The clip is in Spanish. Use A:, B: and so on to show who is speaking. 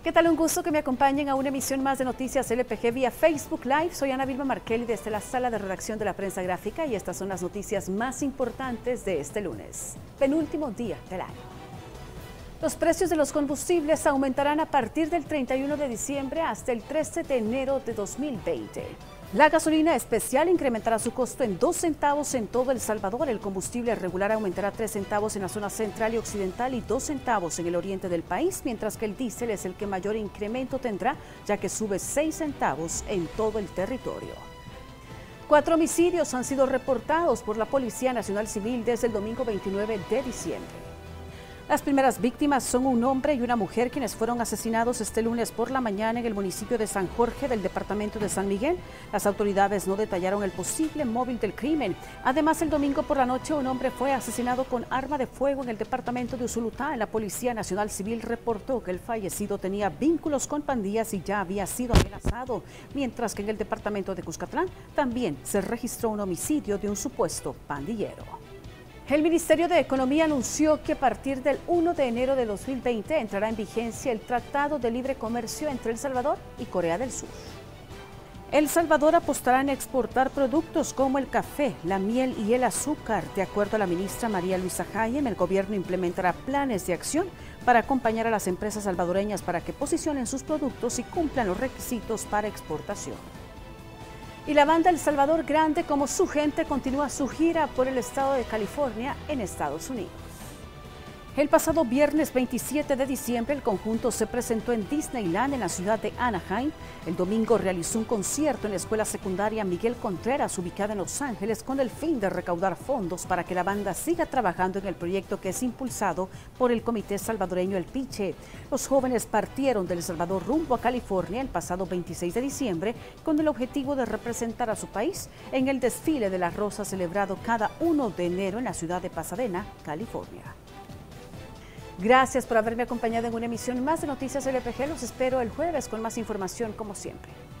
A: ¿Qué tal? Un gusto que me acompañen a una emisión más de Noticias LPG vía Facebook Live. Soy Ana Vilma Markelly desde la sala de redacción de la Prensa Gráfica y estas son las noticias más importantes de este lunes, penúltimo día del año. Los precios de los combustibles aumentarán a partir del 31 de diciembre hasta el 13 de enero de 2020. La gasolina especial incrementará su costo en 2 centavos en todo El Salvador. El combustible regular aumentará 3 centavos en la zona central y occidental y 2 centavos en el oriente del país, mientras que el diésel es el que mayor incremento tendrá, ya que sube 6 centavos en todo el territorio. 4 homicidios han sido reportados por la Policía Nacional Civil desde el domingo 29 de diciembre. Las primeras víctimas son un hombre y una mujer quienes fueron asesinados este lunes por la mañana en el municipio de San Jorge del departamento de San Miguel. Las autoridades no detallaron el posible móvil del crimen. Además, el domingo por la noche un hombre fue asesinado con arma de fuego en el departamento de Usulutá. La Policía Nacional Civil reportó que el fallecido tenía vínculos con pandillas y ya había sido amenazado, mientras que en el departamento de Cuscatlán también se registró un homicidio de un supuesto pandillero. El Ministerio de Economía anunció que a partir del 1 de enero de 2020 entrará en vigencia el Tratado de Libre Comercio entre El Salvador y Corea del Sur. El Salvador apostará en exportar productos como el café, la miel y el azúcar. De acuerdo a la ministra María Luisa Jaime, el gobierno implementará planes de acción para acompañar a las empresas salvadoreñas para que posicionen sus productos y cumplan los requisitos para exportación. Y la banda El Salvador Grande, como su gente, continúa su gira por el estado de California en Estados Unidos. El pasado viernes 27 de diciembre, el conjunto se presentó en Disneyland en la ciudad de Anaheim. El domingo realizó un concierto en la escuela secundaria Miguel Contreras, ubicada en Los Ángeles, con el fin de recaudar fondos para que la banda siga trabajando en el proyecto que es impulsado por el Comité Salvadoreño El Piche. Los jóvenes partieron de El Salvador rumbo a California el pasado 26 de diciembre con el objetivo de representar a su país en el desfile de la Rosa celebrado cada 1 de enero en la ciudad de Pasadena, California. Gracias por haberme acompañado en una emisión más de Noticias LPG. Los espero el jueves con más información como siempre.